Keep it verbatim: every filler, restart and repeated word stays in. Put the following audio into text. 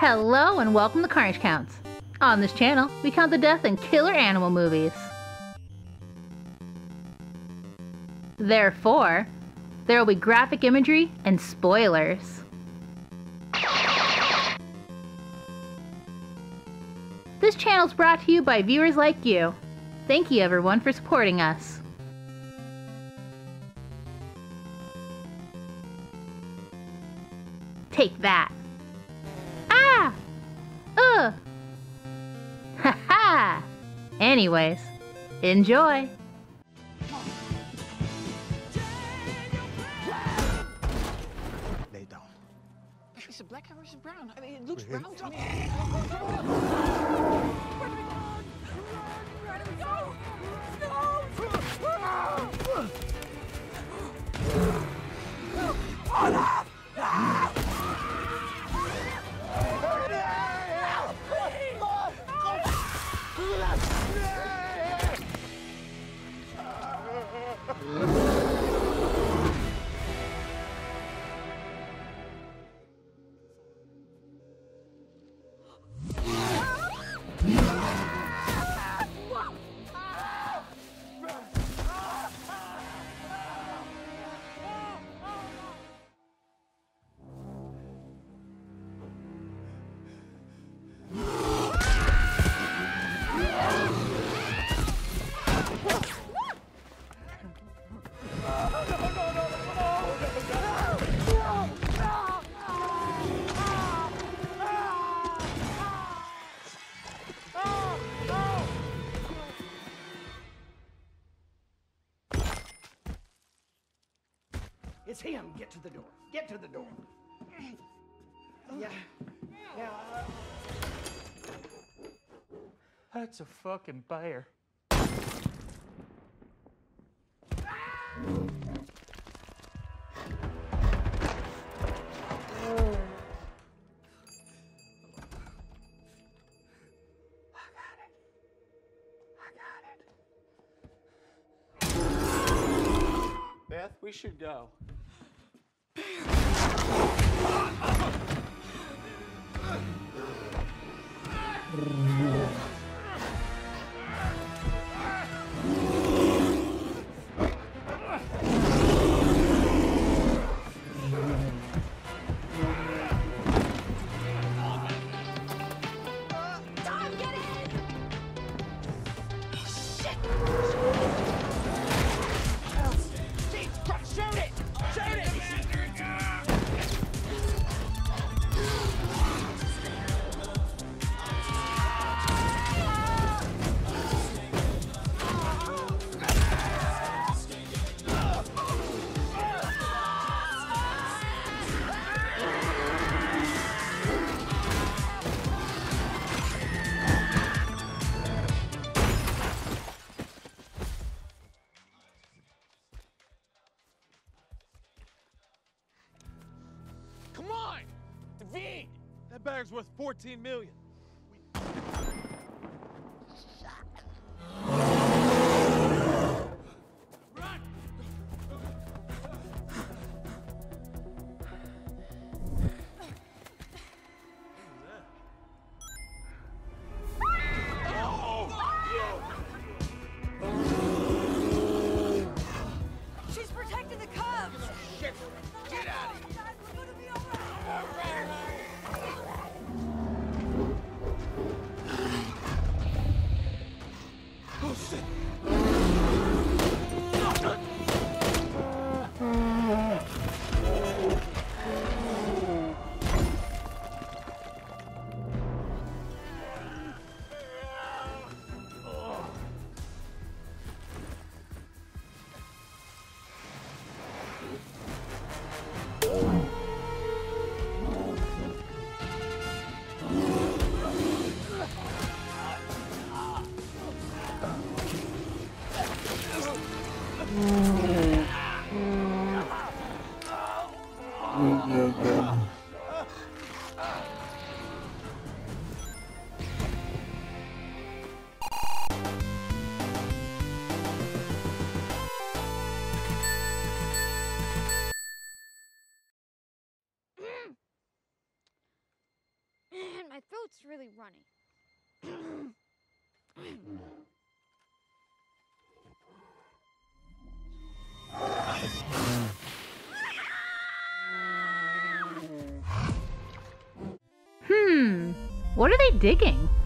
Hello and welcome to Carnage Count. On this channel, we count the death in killer animal movies. Therefore, there will be graphic imagery and spoilers. This channel is brought to you by viewers like you. Thank you everyone for supporting us. Take that. Ah! Ugh! Ha ha! Anyways, enjoy! Lay down. Is it black or is it brown? I mean, it looks brown to me. Where do we go? Where do we go? No! Olaf! It's him. Get to the door. Get to the door. Yeah. Yeah. That's a fucking bear. Beth, we should go. Come on! V! That bag's worth fourteen million. Run! She's protecting the cubs! Shit! Get out of here! We're gonna be all right. My throat's really runny. Hmm, what are they digging?